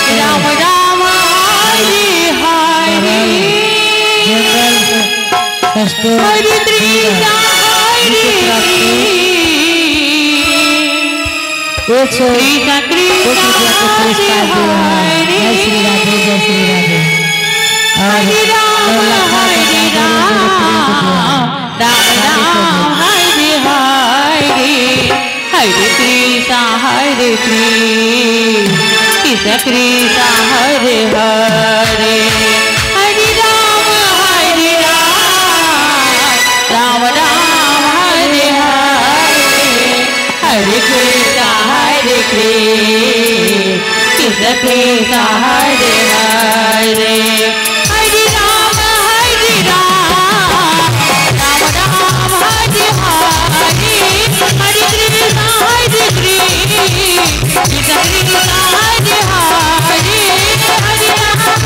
Ram Ram Hare Hare Hare Krishna Hare Krishna Krishna Hare Shri Radhe Jai Shri Radhe Hare Ram Hare Ram Ram Ram Hare Hare Hare Krishna Krishna Krishna Hare Hare Hare Ram Ram Ram Hare Hare Hare Krishna Krishna Krishna Hare Hare Hare Ram Ram Ram Hare Hare Hare Krishna Krishna Krishna Hare Hare Hare Ram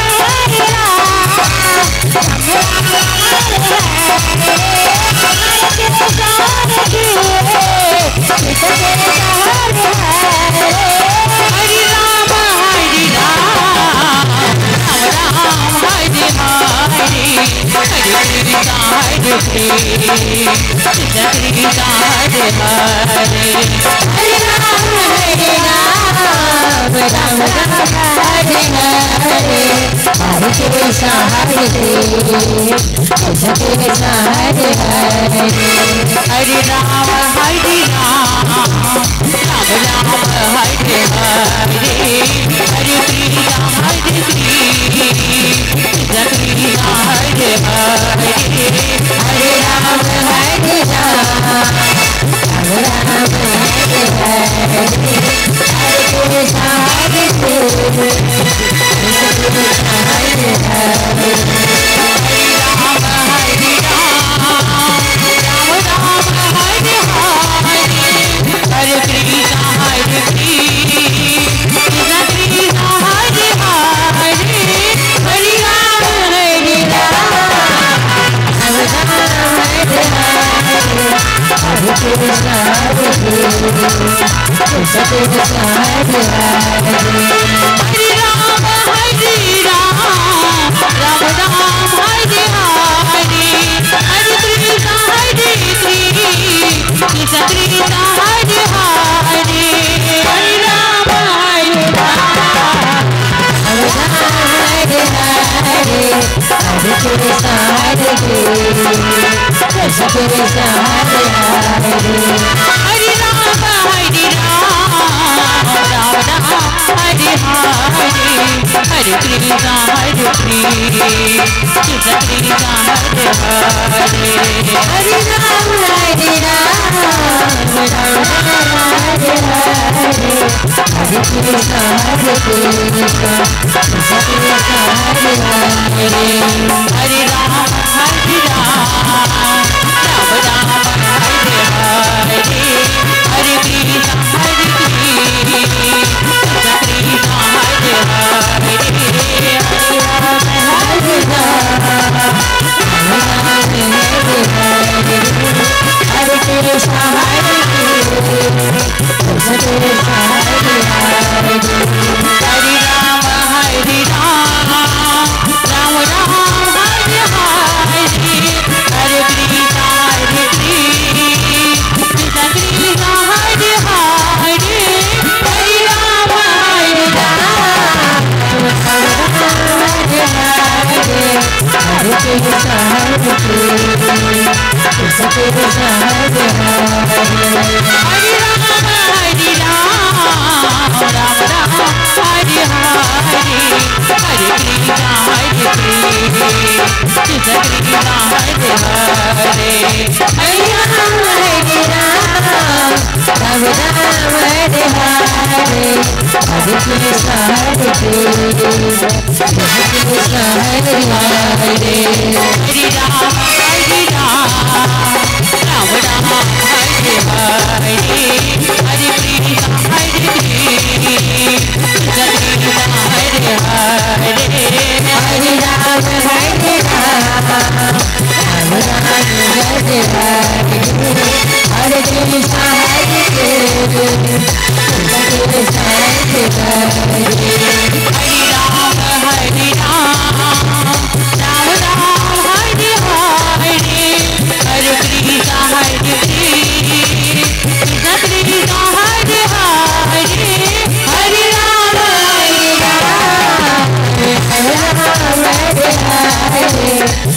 Hare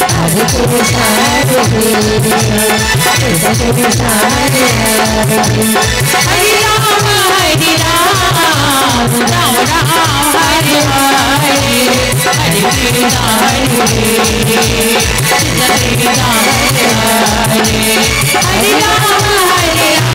Hare Krishna Hare Krishna Hare Hare Hare Ram Ram Ram Hare Hare Hare Krishna Hare Krishna Hare Hare Hare Ram